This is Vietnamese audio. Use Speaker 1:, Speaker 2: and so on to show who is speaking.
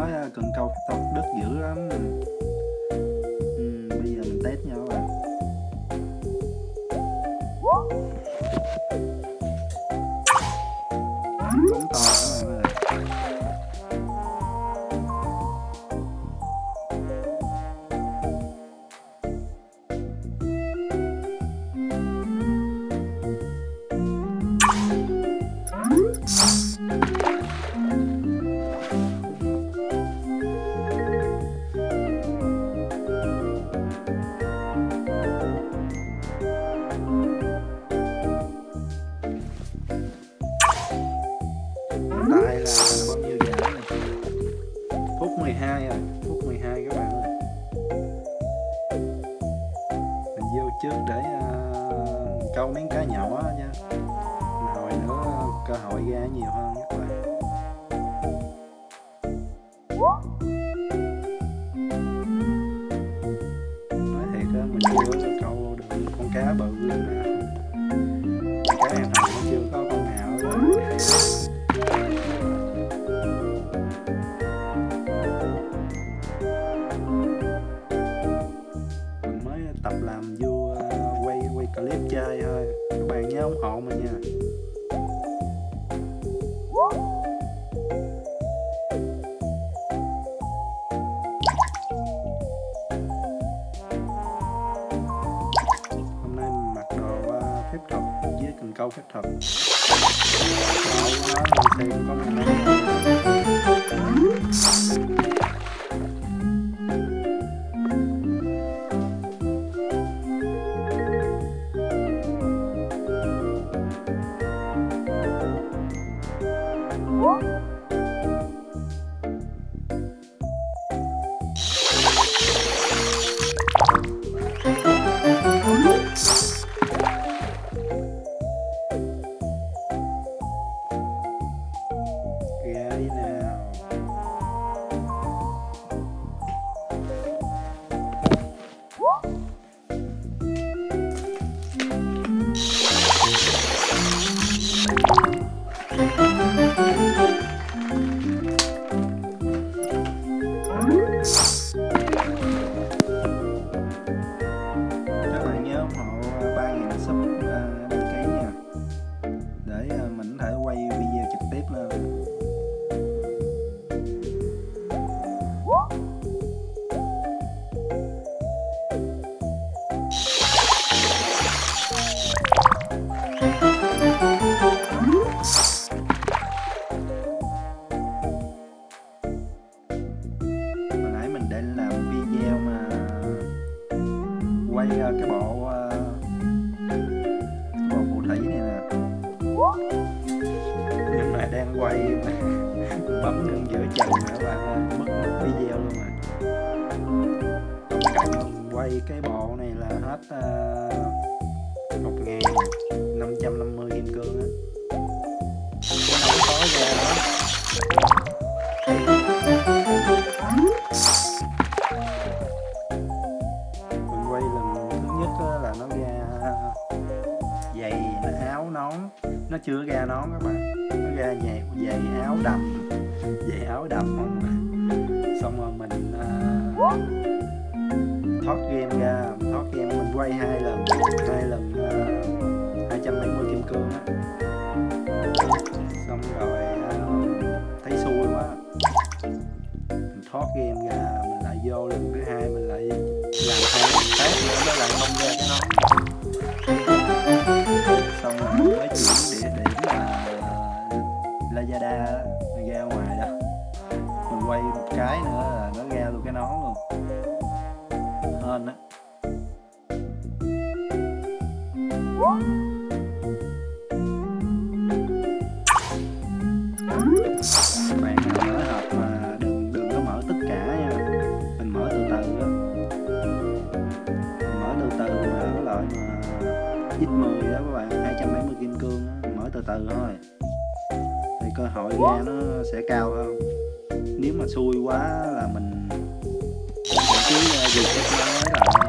Speaker 1: có cần câu tóc đất dữ lắm. Bây giờ mình test nha các bạn. Bóng to các bạn ơi. Tại là bao nhiêu giờ này? Phút 12 rồi, phút 12 các bạn ơi. Mình vô trước để câu mấy cá nhỏ nha. Hồi nữa cơ hội ra nhiều hơn các bạn. Nói thiệt á, mình chưa có câu được con cá bự nào. Cá hàng hồng nó chưa có con nào luôn. Mình mới tập làm view quay clip chơi thôi. Các bạn nhớ ủng hộ mình nha. Hôm nay mình mặc đồ phép thuật với cần câu phép thuật. Xem có mình ra đi nào. Các bạn nhớ ủng hộ 3.000 sub đăng ký nha, để mình có thể quay video trực tiếp lên. Hồi nãy mình định làm video mà quay cái bộ phù thủy này nè, nhưng mà đang quay bấm ngưng giữa chừng nữa bạn, mất video luôn rồi. Tổng cộng quay cái bộ này là hết 1.550 kim cương á. Cái nóng có ra đó. Mình quay lần thứ nhất là nó ra giày, áo, nón. Nó chưa ra nón các bạn, nó ra giày áo đầm, không. Xong rồi mình thoát game ra, mình quay hai lần 270 kim cương á. Xong rồi thấy xui quá, mình thoát game ra, mình lại vô lần thứ hai, mình lại làm hai lần khác nữa, nó lại bông ra cái nón. Xong rồi mình mới chuyển địa điểm là Lazada ra ngoài đó, mình quay một cái nữa là nó ra luôn cái nón luôn, hên á. Bạn nào mới học mà đừng có mở tất cả nha, mình mở từ từ á, mình mở từ từ mà cái loại mà X10 đó các bạn, 270 kim cương á, mở từ từ thôi thì cơ hội ra nó sẽ cao hơn. Nếu mà xui quá là mình cứ reset nó mới là